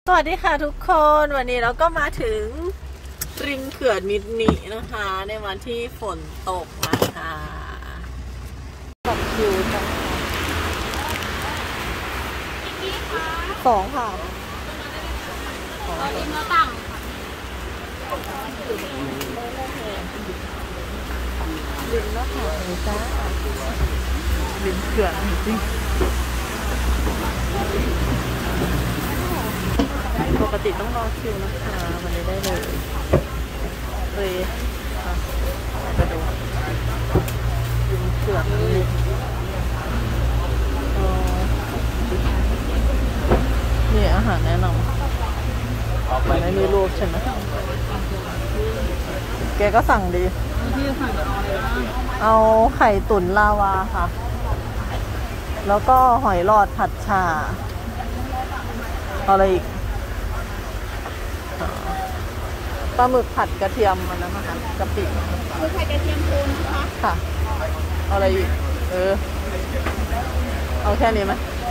สวัสดีค่ะทุกคนวันนี้เราก็มาถึงริมเขื่อนมิดนินะคะในวันที่ฝนตกนะคะตัดคิวจังสองค่ะริมหน้าต่างริมหน้าผาเลยจ้าริมเขื่อนจริงปกติต้องรอคิวนะคะวันนี้ได้เลยไปดูริมเขื่อนนี่อาหารแนะนำไปไม่มีรูปใช่ไหมแกก็สั่งดีเอาไข่ตุ๋นลาวาค่ะแล้วก็หอยหลอดผัดฉ่าอะไรอีกปลาหมึกผัดกระเทียมมันนั้นนะคะกะปิหมึกผัดกระเทียมโทนนะคะค่ะอะไรอีกเอาแค่นี้ไหม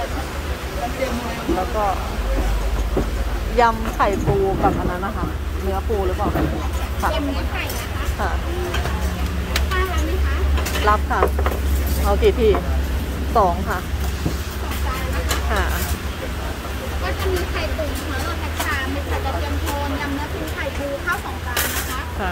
แล้วก็ยำไข่ปูกับอันนั้นนะคะเนื้อปูหรือเปล่าค่ะยำเนื้อไข่นะคะค่ะป้ารับไหมคะรับค่ะเอากี่ที่2ค่ะค่ะก็จะมีไข่ตุ๋นหอยหลอดผัดฉ่าหมึกผัดกระเทียมโทนยำเนื้อปูไข่ปูข้าว2 จานนะคะค่ะ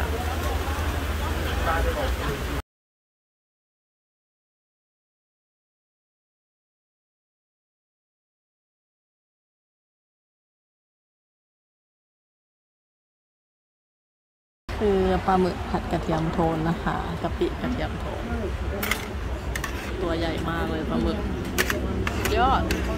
คือปลาหมึกผัดกระเทียมโทนนะคะกะปิกระเทียมโทนตัวใหญ่มากเลยปลาหมึกยอด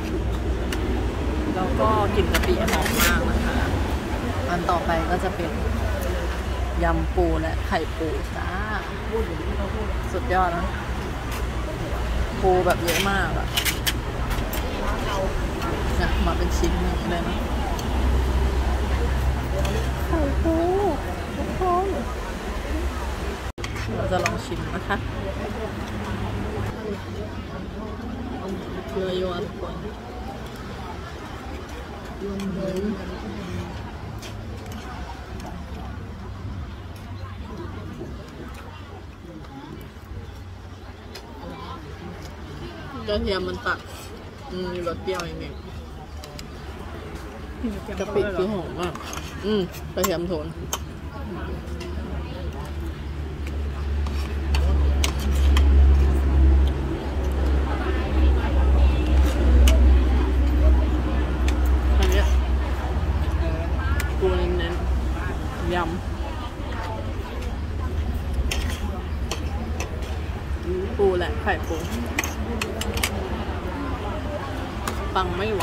แล้วก็กลิ่นกะปิหอมมากนะคะอันต่อไปก็จะเป็นยำปูและไข่ปูจ้าสุดยอดนะปูแบบเยอะมากอะเนี่ยมาเป็นชิ้นอย่างนี้เลยนะไข่ปูทุกคนเราจะลองชิมนะคะเนื้อยัวทุกคนกระเทียมมันตัดมีรสเปรี้ยวอย่างนี้กะปิคือหอมมากกระเทียมโทนอันนี้ปูเน้นๆยำปูและไข่ปูปังไม่ไหว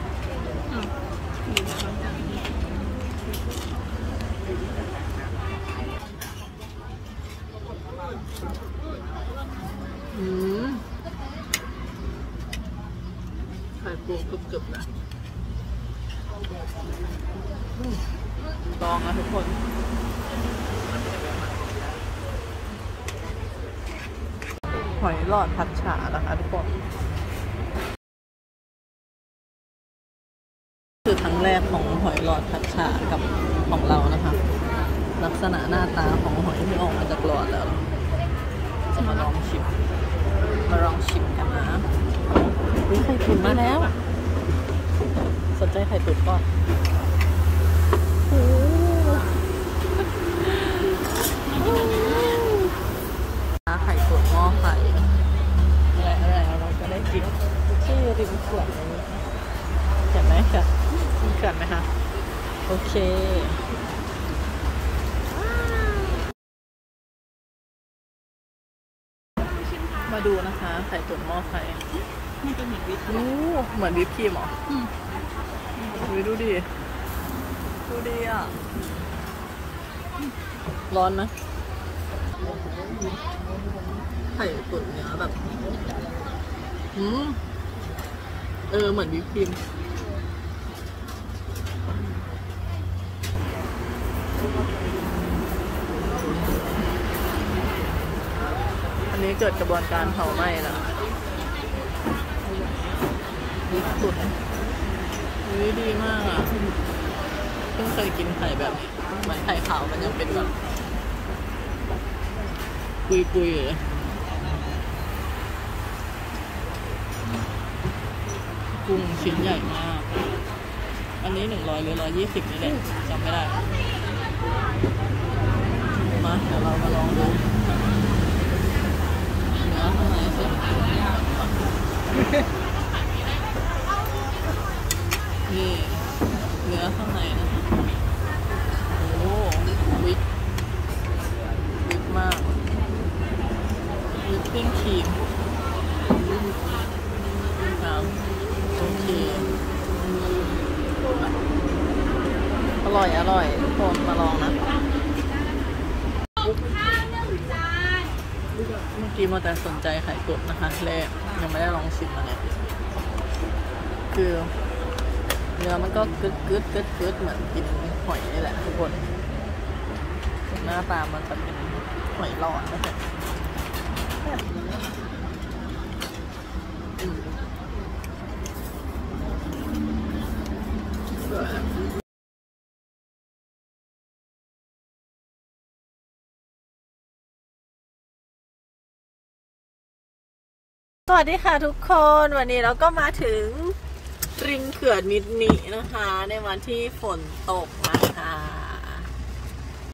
ไข่ปูกรึบๆนะลองนะทุกคนหอยหลอดผัดฉ่านะคะทุกคนคือครั้งแรกของหอยหลอดผัดฉ่ากับของเรานะคะลักษณะหน้าตาของหอยที่ออกมาจากหลอดแล้วจะมาลองชิมกันนะนี่ไข่ตุ๋นมาแล้วสนใจไข่ตุ๋นก่อนไข่ตุ๋นหม้อไข่อะไรเราก็ได้กินที่ริมเขื่อนนี้เห็นไหมค่ะเขื่อนไหมคะโอเคมาดูนะคะไข่ตุ๋นหม้อไข่มันจะเหมือนวิปเหมือนวิปครีมเหรอดูดิอ่ะร้อนไหมไข่ตุ๋นเนื้อแบบเหมือนวิปครีมอันนี้เกิดกระบวนการเผาไหม้แล้ววิปตุ๋นดีมากอ่ะเพิ่งเคยกินไข่แบบนี้เหมือนไข่ขาวมันยังเป็นแบบปุยๆเลยกุ้งชิ้นใหญ่มากอันนี้100หรือ120นี่แหละจำไม่ได้มาเดี๋ยวเรามาลองดูเนื้อข้างในสินี่เนื้อข้างในนะโอ้วิปมากวิปปิ้งครีมโอเคอร่อยทุกคนมาลองนะเมื่อกี้มาแต่สนใจไข่กบนะคะแรกยังไม่ได้ลองชิมมาเลยคือเนื้อมันก็กึดเหมือนกินหอยนี่แหละทุกคนหน้าตามันจะเป็นหอยหลอดนะคะสวัสดีค่ะทุกคนวันนี้เราก็มาถึงริมเขื่อนมิดนินะคะในวันที่ฝนตกนะคะ